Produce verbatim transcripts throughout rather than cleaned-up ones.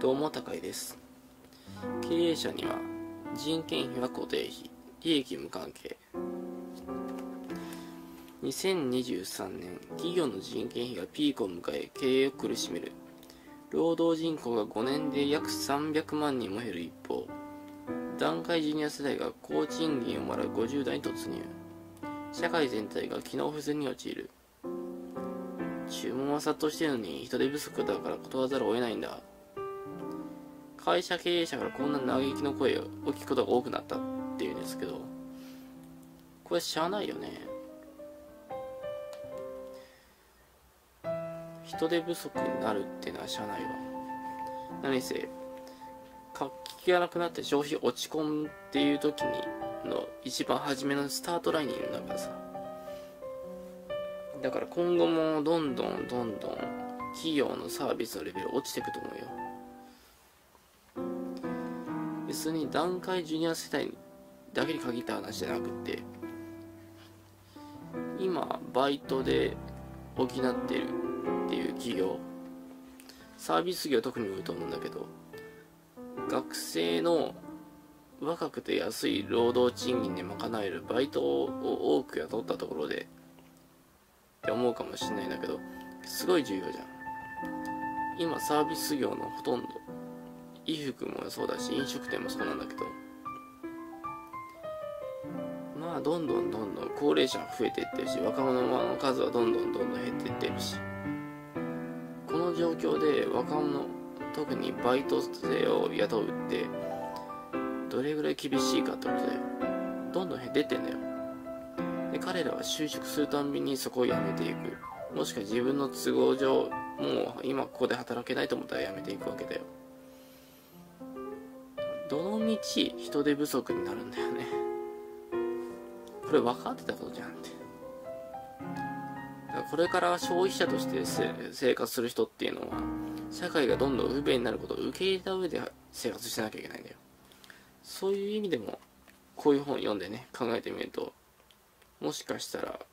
どうも高井です。経営者には人件費は固定費、利益無関係。にせんにじゅうさんねん、企業の人件費がピークを迎え経営を苦しめる。労働人口がごねんで約さんびゃくまんにんも減る一方、団塊ジュニア世代が高賃金をもらうごじゅうだいに突入。社会全体が機能不全に陥る。注文は殺到してるのに人手不足だから断らざるを得ないんだ。会社経営者からこんな嘆きの声を聞くことが多くなったっていうんですけど、これしゃあないよね。人手不足になるっていうのはしゃあないわ。何せ活気がなくなって消費落ち込むっていう時にの一番初めのスタートラインにいるんだからさ。だから今後もどんどんどんどん企業のサービスのレベル落ちていくと思うよ。別に団塊ジュニア世代だけに限った話じゃなくて、今バイトで補ってるっていう企業、サービス業特に多いと思うんだけど、学生の若くて安い労働賃金で賄えるバイトを多く雇ったところでって思うかもしれないんだけど、すごい重要じゃん。今サービス業のほとんど、衣服もそうだし飲食店もそうなんだけど、まあどんどんどんどん高齢者が増えていってるし、若者の数はどんどんどんどん減っていってるし、この状況で若者、特にバイト生を雇うってどれぐらい厳しいかってことだよ。どんどん減ってってんだよ。で彼らは就職するたんびにそこを辞めていく、もしくは自分の都合上もう今ここで働けないと思ったら辞めていくわけだよ。どのみち人手不足になるんだよね。これ分かってたことじゃんって。だからこれから消費者として生活する人っていうのは、社会がどんどん不便になることを受け入れた上で生活してなきゃいけないんだよ。そういう意味でもこういう本を読んでね、考えてみると、もしかしたら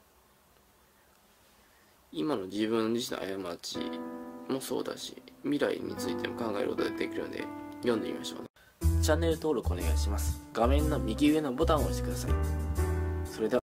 今の自分自身の過ちもそうだし、未来についても考えることができるので読んでみましょう。チャンネル登録お願いします。画面の右上のボタンを押してください。それでは